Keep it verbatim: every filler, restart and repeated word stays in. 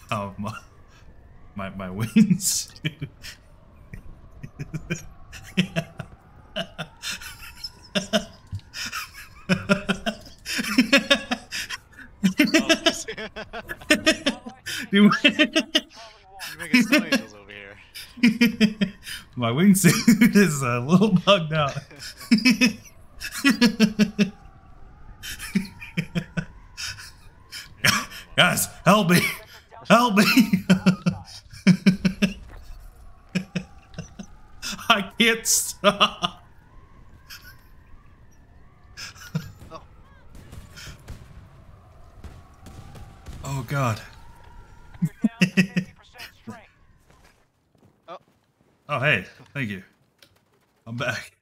Oh my, my, my wings. You're making snow angels over here. My wingsuit is a little bugged out. Guys, help me! Help me! I can't stop. Oh. Oh God. Oh. Oh hey, thank you. I'm back.